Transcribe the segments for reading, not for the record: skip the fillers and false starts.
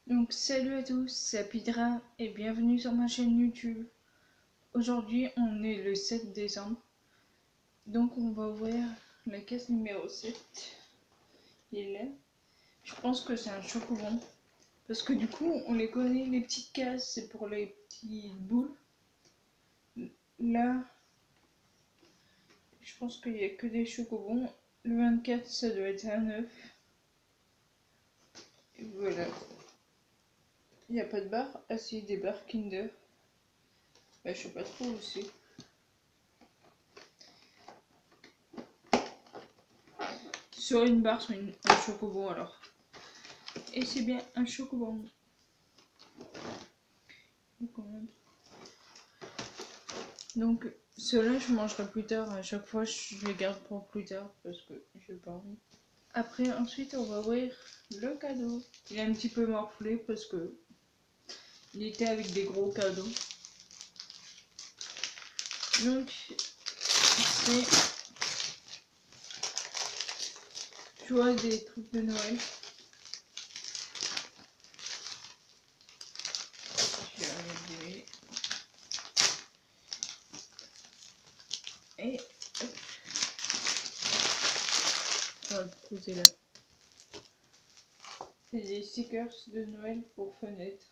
Donc salut à tous, c'est Apidra et bienvenue sur ma chaîne YouTube. Aujourd'hui on est le 7 décembre, donc on va ouvrir la caisse numéro 7. Il est là. Je pense que c'est un chocobon, parce que du coup on les connaît, les petites cases c'est pour les petites boules. Là, je pense qu'il n'y a que des chocobons. Le 24 ça doit être un 9. Et voilà. Il n'y a pas de barre. Ah si, des barres Kinder. Bah, je sais pas trop où c'est. Sur une barre, sur un chocobon alors. Et c'est bien un chocobon. Donc ceux-là je mangerai plus tard. À chaque fois je les garde pour plus tard parce que j'ai pas envie. Après ensuite on va ouvrir le cadeau. Il est un petit peu morflé parce que il était avec des gros cadeaux. Donc c'est, tu vois, des trucs de Noël. Je vais regarder. Et hop. On va le poser là. C'est des stickers de Noël pour fenêtres.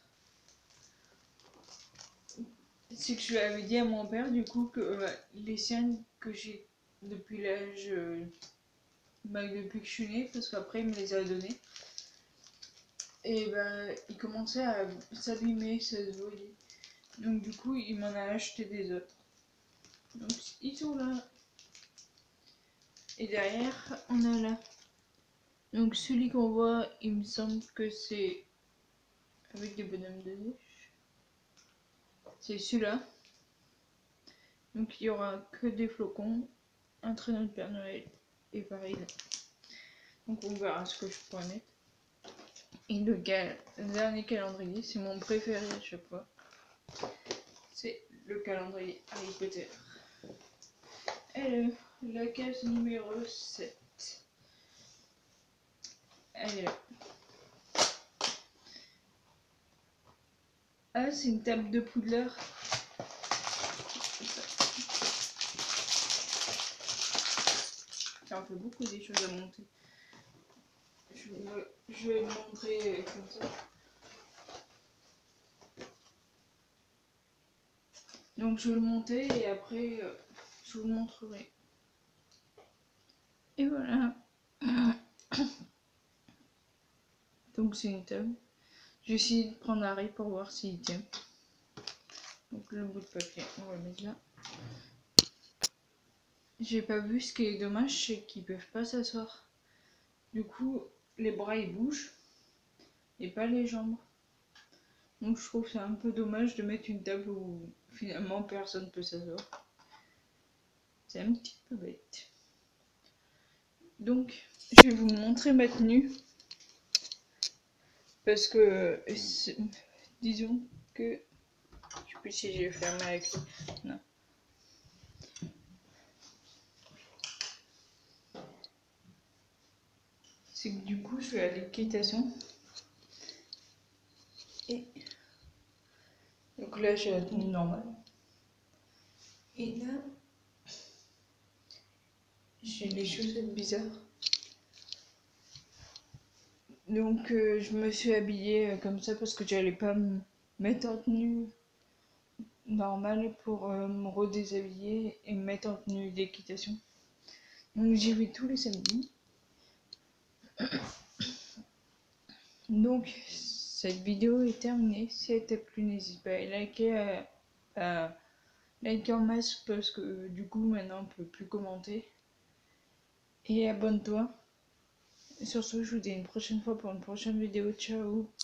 C'est que je lui avais dit à mon père du coup que les siennes que j'ai depuis l'âge depuis que je suis née, parce qu'après il me les a donnés. Et ben il commençait à s'abîmer, ça se voyait. Donc du coup il m'en a acheté des autres. Donc ils sont là. Et derrière on a là. Donc celui qu'on voit, il me semble que c'est avec des bonhommes de neige. C'est celui-là. Donc il y aura que des flocons, un traîneau de Père Noël et pareil là. Donc on verra ce que je pourrais mettre. Et le dernier calendrier, c'est mon préféré à chaque fois. C'est le calendrier Harry Potter. Alors, la case numéro 7. Elle est là. Ah, c'est une table de Poudlard. Ça en fait beaucoup des choses à monter. Je vais le montrer comme ça. Donc je vais le monter et après je vous le montrerai. Et voilà. Donc c'est une table. Je vais essayer de prendre Harry pour voir s'il tient. Donc le bout de papier, on va le mettre là. J'ai pas vu, ce qui est dommage, c'est qu'ils peuvent pas s'asseoir. Du coup, les bras ils bougent et pas les jambes. Donc je trouve ça un peu dommage de mettre une table où finalement personne peut s'asseoir. C'est un petit peu bête. Donc je vais vous montrer ma tenue. Parce que disons que je sais plus si j'ai fermé avec lui. Non. C'est que du coup je vais à l'équitation. Et donc là j'ai la tenue normale. Et là j'ai les chaussettes bizarres. Donc je me suis habillée comme ça parce que j'allais pas me mettre en tenue normale pour me redéshabiller et me mettre en tenue d'équitation. Donc j'y vais tous les samedis. Donc cette vidéo est terminée. Si elle t'a plu, n'hésite pas à liker, liker en masse parce que du coup maintenant on peut plus commenter. Et abonne-toi. Et sur ce, je vous dis à une prochaine fois pour une prochaine vidéo. Ciao.